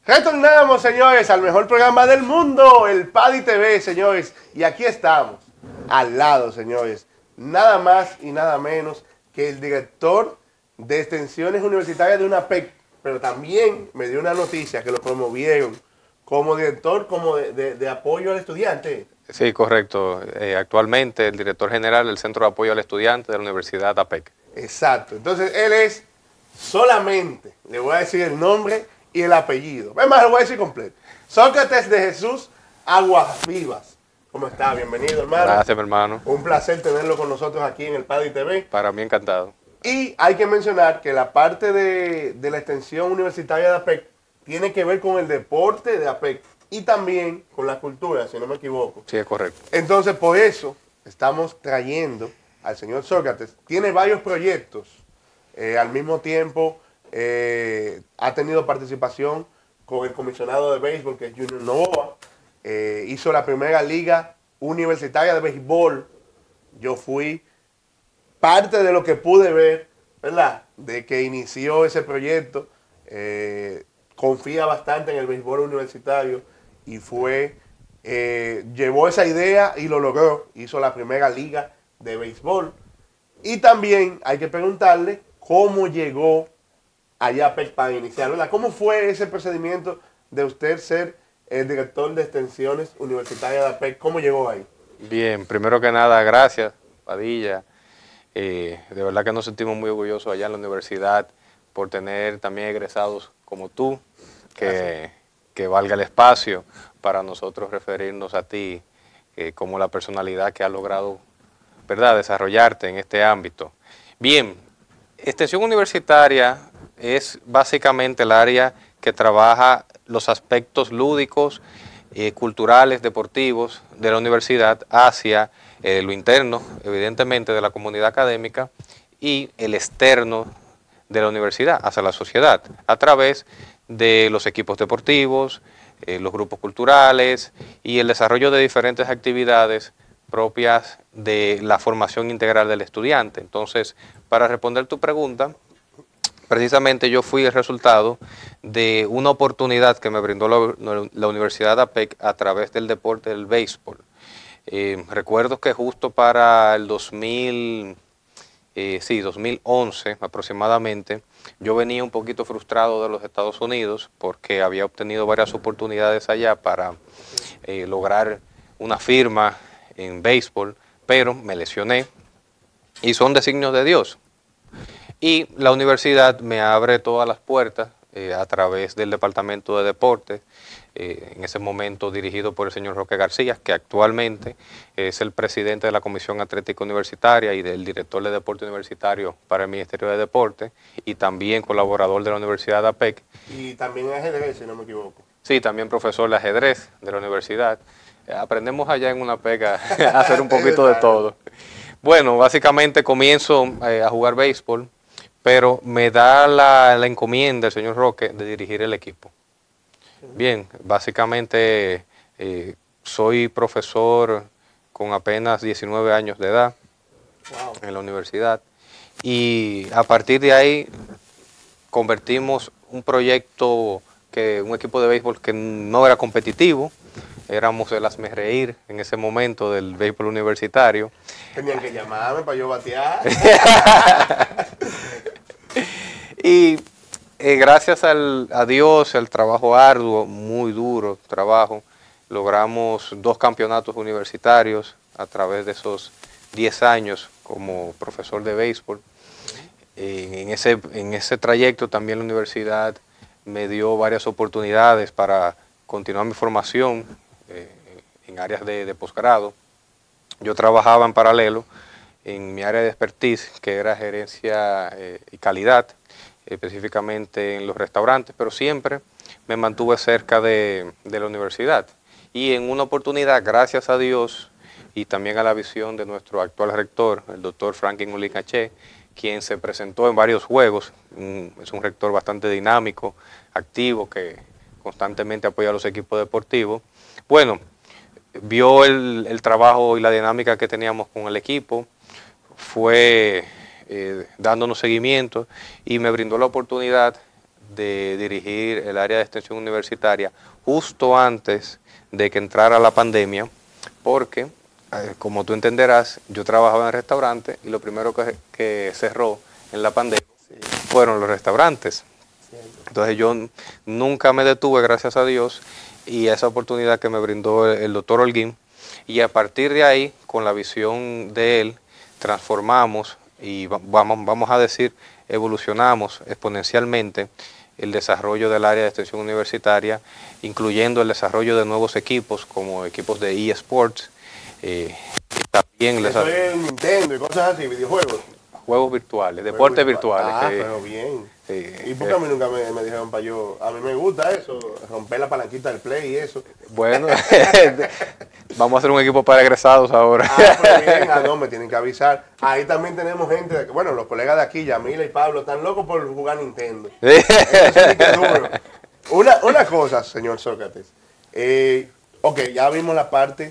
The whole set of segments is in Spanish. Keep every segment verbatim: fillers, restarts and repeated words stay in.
Retornamos, señores, al mejor programa del mundo, el Paddy T V, señores. Y aquí estamos, al lado, señores, nada más y nada menos que el director de extensiones universitarias de UNAPEC. Pero también me dio una noticia que lo promovieron como director como de, de, de apoyo al estudiante. Sí, correcto. Eh, actualmente el director general del Centro de Apoyo al Estudiante de la Universidad A P E C. Exacto. Entonces él es solamente, le voy a decir el nombre y el apellido. Es más, lo voy a decir completo. Sócrates de Jesús Aguas Vivas. ¿Cómo está? Bienvenido, hermano. Gracias, mi hermano. Un placer tenerlo con nosotros aquí en el Paddy T V. Para mí encantado. Y hay que mencionar que la parte de, de la extensión universitaria de A P E C tiene que ver con el deporte de A P E C y también con la cultura, si no me equivoco. Sí, es correcto. Entonces, por eso estamos trayendo al señor Sócrates. Tiene varios proyectos. Eh, al mismo tiempo, eh, ha tenido participación con el comisionado de béisbol, que es Junior Novoa. Eh, hizo la primera liga universitaria de béisbol. Yo fui parte de lo que pude ver, ¿verdad? De que inició ese proyecto. Eh, confía bastante en el béisbol universitario y fue, eh, llevó esa idea y lo logró. Hizo la primera liga de béisbol. Y también hay que preguntarle cómo llegó allá a P E C para iniciar, ¿verdad? ¿Cómo fue ese procedimiento de usted ser el director de extensiones universitarias de A P E C? ¿Cómo llegó ahí? Bien, primero que nada, gracias, Padilla. Eh, de verdad que nos sentimos muy orgullosos allá en la universidad por tener también egresados como tú, que, que valga el espacio para nosotros referirnos a ti eh, como la personalidad que ha logrado, ¿verdad?, desarrollarte en este ámbito. Bien, extensión universitaria es básicamente el área que trabaja los aspectos lúdicos, eh, culturales, deportivos de la universidad hacia eh, lo interno, evidentemente, de la comunidad académica y el externo de la universidad hacia la sociedad, a través de los equipos deportivos, eh, los grupos culturales y el desarrollo de diferentes actividades propias de la formación integral del estudiante. Entonces, para responder tu pregunta, precisamente yo fui el resultado de una oportunidad que me brindó la, la Universidad A P E C a través del deporte del béisbol. Eh, recuerdo que justo para el dos mil, eh, sí, dos mil once aproximadamente, yo venía un poquito frustrado de los Estados Unidos porque había obtenido varias oportunidades allá para eh, lograr una firma en béisbol, pero me lesioné y son designios de Dios. Y la universidad me abre todas las puertas eh, a través del Departamento de Deportes, eh, en ese momento dirigido por el señor Roque García, que actualmente es el presidente de la Comisión Atlética Universitaria y del director de Deporte Universitario para el Ministerio de Deportes, y también colaborador de la Universidad de A P E C. Y también ajedrez, si no me equivoco. Sí, también profesor de ajedrez de la universidad. Eh, aprendemos allá en UNAPEC a, a hacer un poquito de todo. Bueno, básicamente comienzo eh, a jugar béisbol, pero me da la, la encomienda el señor Roque de dirigir el equipo. Bien, básicamente eh, soy profesor con apenas diecinueve años de edad. Wow. En la universidad, y a partir de ahí convertimos un proyecto, que un equipo de béisbol que no era competitivo. Éramos el hazmerreír en ese momento del béisbol universitario. Tenían que llamarme para yo batear. Y eh, gracias al, a Dios, al trabajo arduo, muy duro trabajo, logramos dos campeonatos universitarios a través de esos diez años como profesor de béisbol. Eh, en, ese, en ese trayecto también la universidad me dio varias oportunidades para continuar mi formación eh, en áreas de, de posgrado. Yo trabajaba en paralelo en mi área de expertise, que era gerencia eh, y calidad, específicamente en los restaurantes, pero siempre me mantuve cerca de, de la universidad. Y en una oportunidad, gracias a Dios y también a la visión de nuestro actual rector, el doctor Franklin Ulicaché, quien se presentó en varios juegos, es un rector bastante dinámico, activo, que constantemente apoya a los equipos deportivos. Bueno, vio el, el trabajo y la dinámica que teníamos con el equipo, fue eh, dándonos seguimiento y me brindó la oportunidad de dirigir el área de extensión universitaria justo antes de que entrara la pandemia, porque, eh, como tú entenderás, yo trabajaba en restaurantes y lo primero que, que cerró en la pandemia sí. fueron los restaurantes. Sí. Entonces yo nunca me detuve, gracias a Dios, y esa oportunidad que me brindó el, el doctor Holguín, y a partir de ahí, con la visión de él, transformamos y vamos, vamos a decir, evolucionamos exponencialmente el desarrollo del área de extensión universitaria, incluyendo el desarrollo de nuevos equipos como equipos de eSports. Eh, también Eso les... es Nintendo y cosas así, videojuegos. Juegos virtuales, Juegos deportes virtual. virtuales. Ah, que, pero bien. Sí, ¿Y por qué a mí nunca me, me dijeron para yo? A mí me gusta eso, romper la palanquita del play y eso. Bueno, vamos a hacer un equipo para egresados ahora. Ah, pero bien, ah, no, me tienen que avisar. Ahí también tenemos gente, de, bueno, los colegas de aquí, Yamila y Pablo, están locos por jugar Nintendo. Eso sí que es duro. Una, una cosa, señor Sócrates. Eh, ok, ya vimos la parte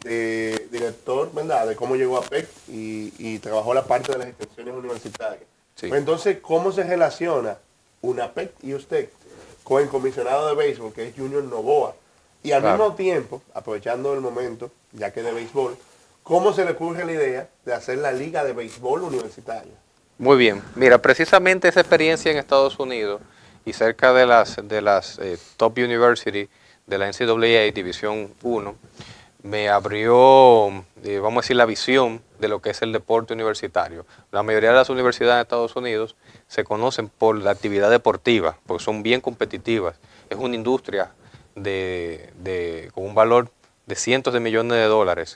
de director, ¿verdad? De cómo llegó a P E C y, y trabajó la parte de las extensiones universitarias. Sí. Pues entonces, ¿cómo se relaciona una P E C y usted con el comisionado de béisbol, que es Junior Novoa? Y al claro. mismo tiempo, aprovechando el momento, ya que de béisbol, ¿cómo se le ocurre la idea de hacer la liga de béisbol universitaria? Muy bien. Mira, precisamente esa experiencia en Estados Unidos y cerca de las, de las eh, top university de la N C A A División uno, me abrió, eh, vamos a decir, la visión de lo que es el deporte universitario. La mayoría de las universidades de Estados Unidos se conocen por la actividad deportiva, porque son bien competitivas. Es una industria de, de, con un valor de cientos de millones de dólares.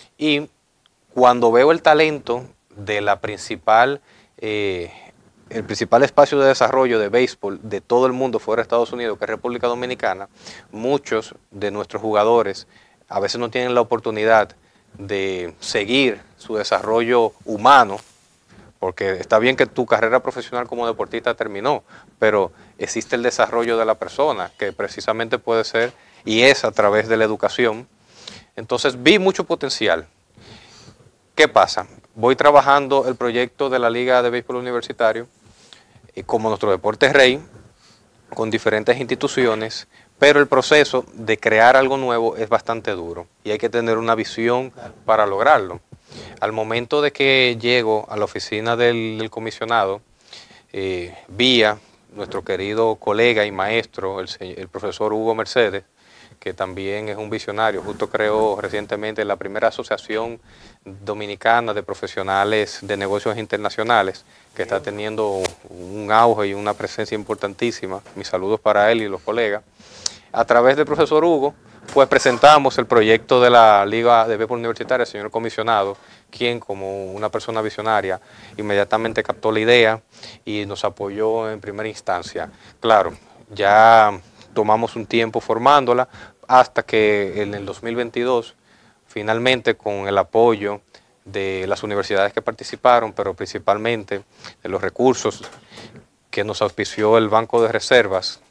Y cuando veo el talento de la principal, eh, el principal espacio de desarrollo de béisbol de todo el mundo fuera de Estados Unidos, que es República Dominicana, muchos de nuestros jugadores a veces no tienen la oportunidad de seguir su desarrollo humano, porque está bien que tu carrera profesional como deportista terminó, pero existe el desarrollo de la persona, que precisamente puede ser y es a través de la educación. Entonces vi mucho potencial. ¿Qué pasa? Voy trabajando el proyecto de la Liga de Béisbol Universitario eh, como nuestro deporte rey, con diferentes instituciones, pero el proceso de crear algo nuevo es bastante duro y hay que tener una visión para lograrlo. Al momento de que llego a la oficina del, del comisionado, eh, vía nuestro querido colega y maestro, el, el profesor Hugo Mercedes, que también es un visionario, justo creó recientemente la primera asociación dominicana de profesionales de negocios internacionales, que está teniendo un auge y una presencia importantísima. Mis saludos para él y los colegas. A través del profesor Hugo, pues presentamos el proyecto de la Liga de Béisbol Universitaria al señor comisionado, quien como una persona visionaria inmediatamente captó la idea y nos apoyó en primera instancia. Claro, ya tomamos un tiempo formándola hasta que en el dos mil veintidós, finalmente con el apoyo de las universidades que participaron, pero principalmente de los recursos que nos auspició el Banco de Reservas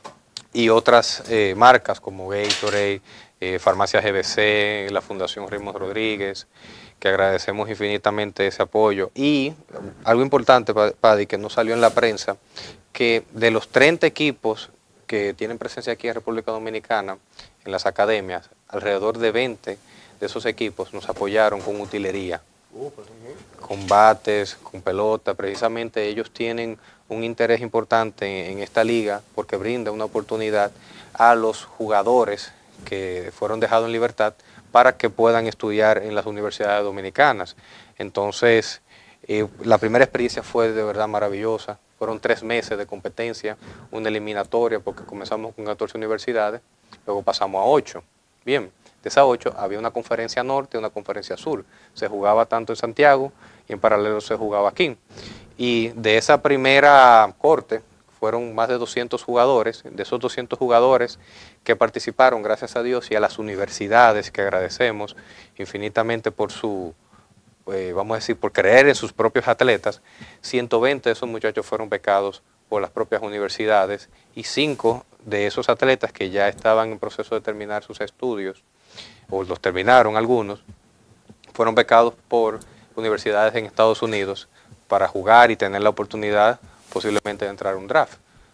y otras eh, marcas como Gatorade, eh, Farmacia G B C, la Fundación Raymond Rodríguez, que agradecemos infinitamente ese apoyo. Y algo importante, Paddy, que no salió en la prensa, que de los treinta equipos que tienen presencia aquí en República Dominicana, en las academias, alrededor de veinte de esos equipos nos apoyaron con utilería, uh, pues, ¿sí? con bates, con pelota. Precisamente ellos tienen un interés importante en, en esta liga porque brinda una oportunidad a los jugadores que fueron dejados en libertad para que puedan estudiar en las universidades dominicanas. Entonces, eh, la primera experiencia fue de verdad maravillosa. Fueron tres meses de competencia, una eliminatoria porque comenzamos con catorce universidades, luego pasamos a ocho. Bien, de esas ocho había una conferencia norte y una conferencia sur. Se jugaba tanto en Santiago y en paralelo se jugaba aquí. Y de esa primera corte fueron más de doscientos jugadores. De esos doscientos jugadores que participaron, gracias a Dios, y a las universidades que agradecemos infinitamente por su, eh, vamos a decir, por creer en sus propios atletas, ciento veinte de esos muchachos fueron becados por las propias universidades y cinco de esos atletas que ya estaban en proceso de terminar sus estudios, o los terminaron algunos, fueron becados por universidades en Estados Unidos para jugar y tener la oportunidad posiblemente de entrar a un draft.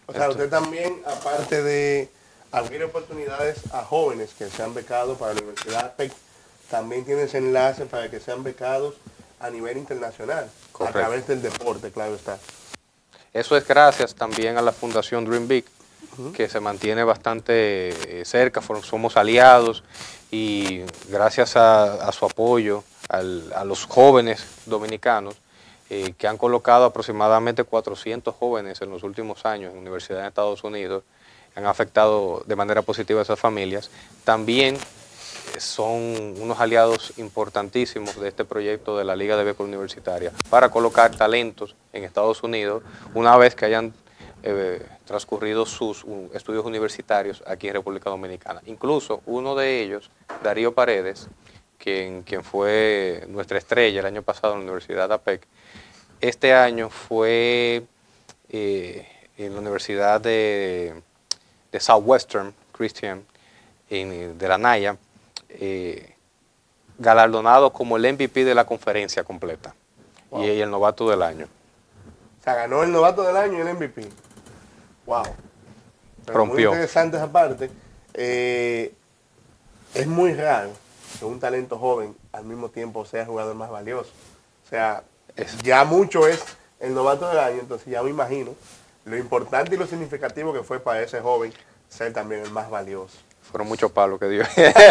O sea, Esto- usted también, aparte de abrir oportunidades a jóvenes que sean becados para la Universidad P E C, también tiene ese enlace para que sean becados a nivel internacional, Correcto. a través del deporte, claro está. Eso es gracias también a la Fundación Dream Big, que se mantiene bastante eh, cerca, for- somos aliados y gracias a, a su apoyo al- a los jóvenes dominicanos, eh, que han colocado aproximadamente cuatrocientos jóvenes en los últimos años en universidades de Estados Unidos, han afectado de manera positiva a esas familias, también eh, son unos aliados importantísimos de este proyecto de la Liga de Béisbol Universitaria para colocar talentos en Estados Unidos una vez que hayan eh, transcurrido sus uh, estudios universitarios aquí en República Dominicana. Incluso uno de ellos, Darío Paredes, quien, quien fue nuestra estrella el año pasado en la Universidad A P E C, este año fue eh, en la Universidad de, de Southwestern Christian, en, de la Naya, eh, galardonado como el M V P de la conferencia completa. Wow. y, y el novato del año. O sea, ganó el novato del año y el M V P. Wow. Pero Rompió. muy interesante esa parte. Eh, es muy raro que un talento joven al mismo tiempo sea el jugador más valioso. O sea, es. ya mucho es el novato del año, entonces ya me imagino lo importante y lo significativo que fue para ese joven ser también el más valioso. Fueron muchos palos que dio.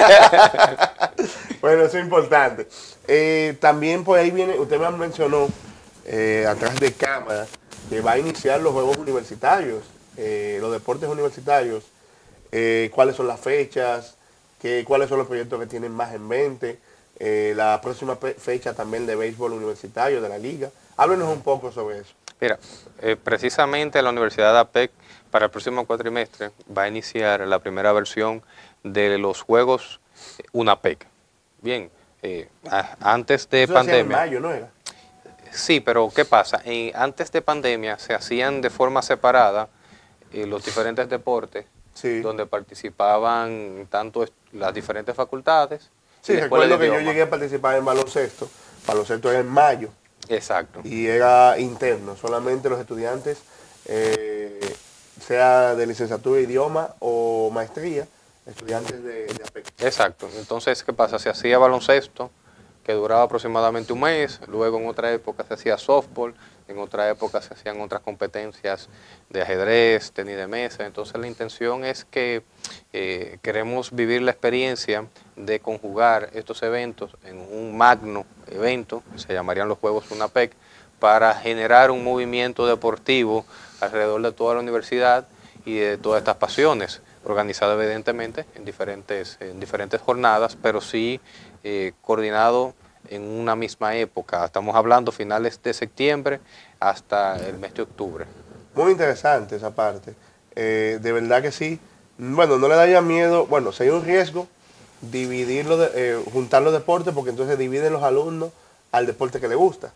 Bueno, eso es importante. Eh, también por ahí viene, usted me mencionó eh, atrás de cámara que va a iniciar los Juegos Universitarios, eh, los deportes universitarios, eh, cuáles son las fechas, que, cuáles son los proyectos que tienen más en mente, eh, la próxima fecha también de béisbol universitario de la liga. Háblenos un poco sobre eso. Mira, eh, precisamente la Universidad de A P E C para el próximo cuatrimestre va a iniciar la primera versión de los Juegos UNAPEC. Bien, eh, a, antes de Eso pandemia... en mayo, ¿no era? Sí, pero ¿qué pasa? Eh, antes de pandemia se hacían de forma separada eh, los diferentes deportes, sí. donde participaban tanto las diferentes facultades. Sí, recuerdo que yo llegué a participar en baloncesto. Baloncesto era en mayo. Exacto. Y era interno, solamente los estudiantes, eh, sea de licenciatura de idioma o maestría, estudiantes de, de A P E C. Exacto. Entonces, ¿qué pasa? Se hacía baloncesto, que duraba aproximadamente un mes, luego en otra época se hacía softball, en otra época se hacían otras competencias de ajedrez, tenis de mesa. Entonces la intención es que eh, queremos vivir la experiencia de conjugar estos eventos en un magno evento, que se llamarían los Juegos UNAPEC, para generar un movimiento deportivo alrededor de toda la universidad y de todas estas pasiones, organizado evidentemente en diferentes, en diferentes jornadas, pero sí eh, coordinado en una misma época. Estamos hablando finales de septiembre hasta el mes de octubre. Muy interesante esa parte. Eh, de verdad que sí. Bueno, no le daría miedo, bueno, si hay un riesgo, dividirlo, de, eh, juntar los deportes, porque entonces dividen los alumnos al deporte que les gusta.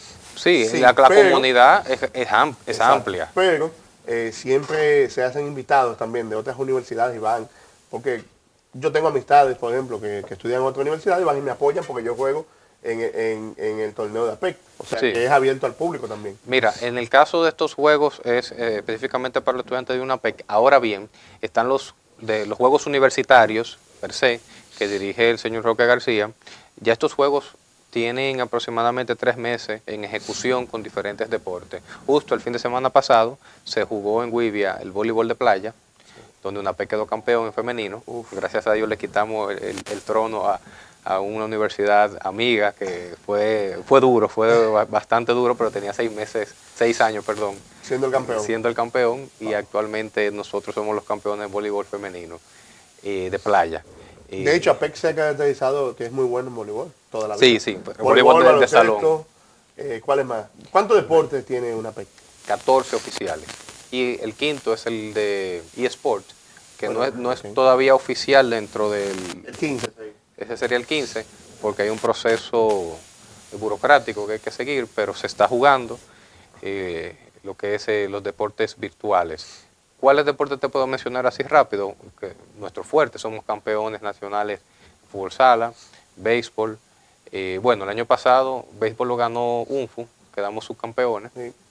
Sí, sí la, la pero, comunidad es, es, am, es exacto, amplia. Pero eh, siempre se hacen invitados también de otras universidades y van, porque yo tengo amistades, por ejemplo, que, que estudian en otra universidad y van y me apoyan porque yo juego en, en, en el torneo de A P E C. O sea, sí. que es abierto al público también. Mira, en el caso de estos juegos es eh, específicamente para los estudiantes de una A P E C. Ahora bien, están los, de, los juegos universitarios, per se, que dirige el señor Roque García. Ya estos juegos tienen aproximadamente tres meses en ejecución con diferentes deportes. Justo el fin de semana pasado se jugó en Guivia el voleibol de playa, donde una A P E C quedó campeón en femenino. Uf. Gracias a Dios le quitamos el, el, el trono a, a una universidad amiga, que fue, fue duro, fue bastante duro, pero tenía seis meses, seis años, perdón. Siendo el campeón. Siendo el campeón, y actualmente nosotros somos los campeones de voleibol femenino, eh, de playa. Eh, de hecho, A P E C se ha caracterizado que es muy bueno en voleibol, toda la vida. Sí, sí, voleibol, voleibol de, de salón. Eh, ¿Cuál es más? ¿Cuántos deportes tiene una A P E C? catorce oficiales. Y el quinto es el de eSport, que bueno, no, es, no okay. es todavía oficial dentro del... El quince, sí. Ese sería el quince, porque hay un proceso burocrático que hay que seguir, pero se está jugando eh, lo que es eh, los deportes virtuales. ¿Cuáles deportes te puedo mencionar así rápido? Que nuestro fuerte, somos campeones nacionales de fútbol sala, béisbol. Eh, bueno, el año pasado béisbol lo ganó U N F U, quedamos subcampeones. Sí.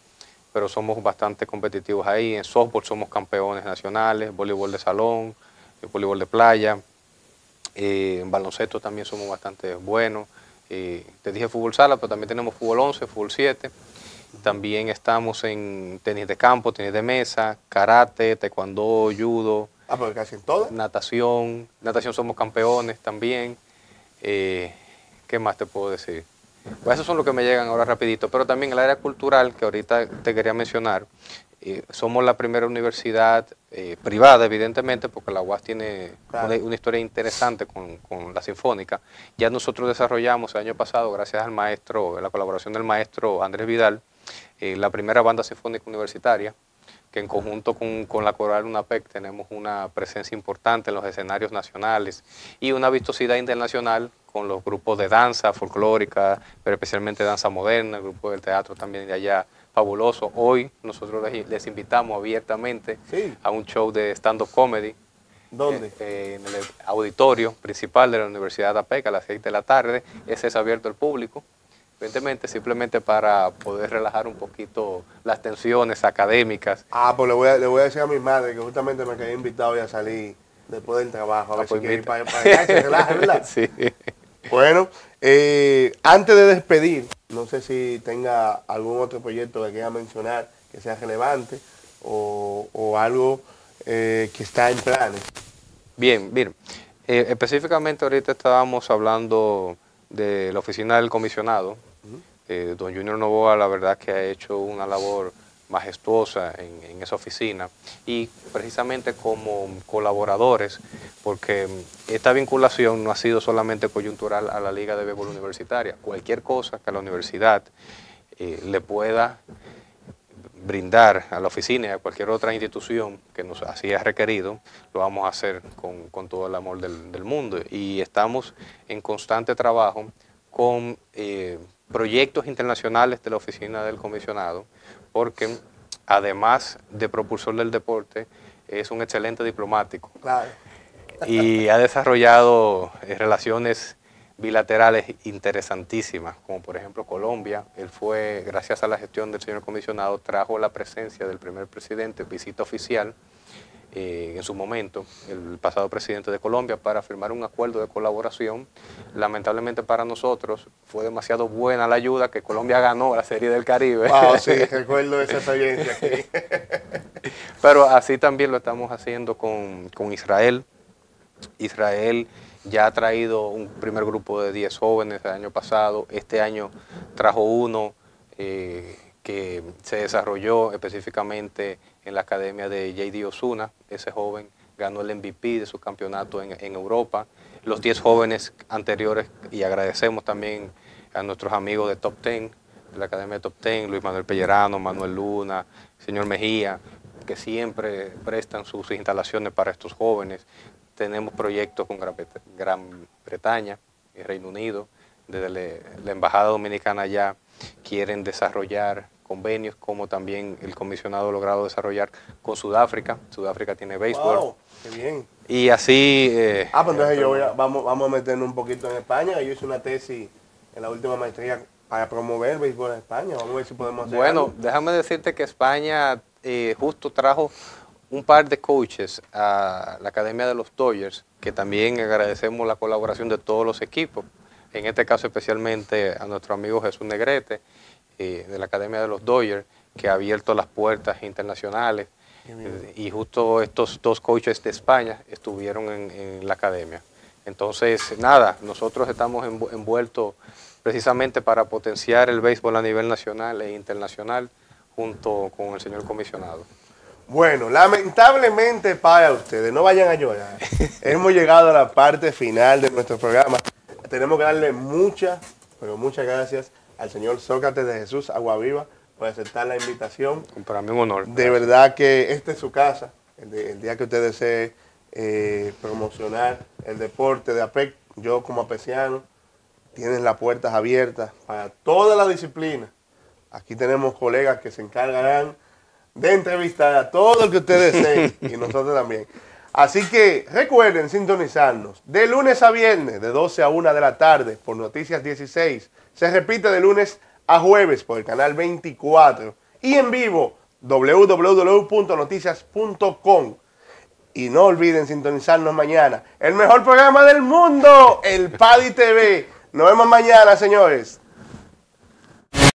pero somos bastante competitivos ahí. En softball somos campeones nacionales, voleibol de salón, voleibol de playa. Eh, en baloncesto también somos bastante buenos. Eh, te dije fútbol sala, pero también tenemos fútbol once, fútbol siete. También estamos en tenis de campo, tenis de mesa, karate, taekwondo, judo. Ah, porque casi en todas. Natación, natación somos campeones también. Eh, ¿Qué más te puedo decir? Pues esos son los que me llegan ahora rapidito, pero también el área cultural, que ahorita te quería mencionar, eh, somos la primera universidad eh, privada, evidentemente, porque la U A S tiene claro. una, una historia interesante con, con la Sinfónica. Ya nosotros desarrollamos el año pasado, gracias al maestro, la colaboración del maestro Andrés Vidal, eh, la primera banda sinfónica universitaria, que en conjunto con, con la Coral UNAPEC tenemos una presencia importante en los escenarios nacionales y una vistosidad internacional con los grupos de danza folclórica, pero especialmente danza moderna, el grupo del teatro también de allá, fabuloso. Hoy nosotros les, les invitamos abiertamente sí. a un show de stand-up comedy. ¿Dónde? Eh, eh, en el auditorio principal de la Universidad de APEC a las seis de la tarde. Ese es abierto al público. Evidentemente, simplemente para poder relajar un poquito las tensiones académicas. Ah, pues le voy a, le voy a decir a mi madre que justamente me quedé invitado ya a salir después del trabajo. A ver ah, pues si quiere ir para, para allá y se relaje, ¿verdad? Sí. Bueno, eh, antes de despedir, no sé si tenga algún otro proyecto que quiera mencionar que sea relevante o, o algo eh, que está en planes. Bien, bien. Eh, específicamente ahorita estábamos hablando de la oficina del comisionado. Eh, don Junior Novoa, la verdad que ha hecho una labor majestuosa en, en esa oficina y precisamente como colaboradores, porque esta vinculación no ha sido solamente coyuntural a la Liga de Béisbol Universitaria. Cualquier cosa que la universidad eh, le pueda brindar a la oficina y a cualquier otra institución que nos así ha requerido, lo vamos a hacer con, con todo el amor del, del mundo. Y estamos en constante trabajo con eh, proyectos internacionales de la oficina del comisionado, porque además de propulsor del deporte, es un excelente diplomático. Claro. Y ha desarrollado eh, relaciones bilaterales interesantísimas, como por ejemplo Colombia. Él fue, gracias a la gestión del señor comisionado, trajo la presencia del primer presidente, visita oficial, eh, en su momento, el pasado presidente de Colombia, para firmar un acuerdo de colaboración. Lamentablemente para nosotros fue demasiado buena la ayuda que Colombia ganó la Serie del Caribe. Wow, sí, recuerdo esa experiencia aquí. Pero así también lo estamos haciendo con, con Israel. Israel ya ha traído un primer grupo de diez jóvenes el año pasado. Este año trajo uno eh, que se desarrolló específicamente en la academia de J D Osuna. Ese joven ganó el M V P de su campeonato en, en Europa. Los diez jóvenes anteriores, y agradecemos también a nuestros amigos de Top Ten, de la academia de Top Ten, Luis Manuel Pellerano, Manuel Luna, señor Mejía, que siempre prestan sus instalaciones para estos jóvenes. Tenemos proyectos con Gran, Gran Bretaña y Reino Unido. Desde le, la Embajada Dominicana ya quieren desarrollar convenios, como también el comisionado ha logrado desarrollar con Sudáfrica. Sudáfrica tiene béisbol. Wow, qué bien. Y así... Eh, ah, pues entonces yo voy a, vamos, vamos a meternos un poquito en España. Yo hice una tesis en la última maestría para promover el béisbol en España. Vamos a ver si podemos hacer Bueno, algo. Déjame decirte que España eh, justo trajo un par de coaches a la Academia de los Dodgers, que también agradecemos la colaboración de todos los equipos, en este caso especialmente a nuestro amigo Jesús Negrete, eh, de la Academia de los Dodgers, que ha abierto las puertas internacionales, eh, y justo estos dos coaches de España estuvieron en, en la Academia. Entonces, nada, nosotros estamos envueltos precisamente para potenciar el béisbol a nivel nacional e internacional, junto con el señor comisionado. Bueno, lamentablemente para ustedes, no vayan a llorar. Hemos llegado a la parte final de nuestro programa. Tenemos que darle muchas, pero muchas gracias al señor Sócrates de Jesús Aguaviva por aceptar la invitación. Para mí un honor. De gracias. Verdad que esta es su casa. El, de, el día que usted desee eh, promocionar el deporte de APEC, yo como apeciano, tienen las puertas abiertas para toda la disciplina. Aquí tenemos colegas que se encargarán de entrevistar a todo el que ustedes deseen y nosotros también. Así que recuerden sintonizarnos de lunes a viernes de doce a una de la tarde por Noticias dieciséis. Se repite de lunes a jueves por el canal veinticuatro y en vivo w w w punto noticias punto com. Y no olviden sintonizarnos mañana. El mejor programa del mundo, el Paddy T V. Nos vemos mañana, señores.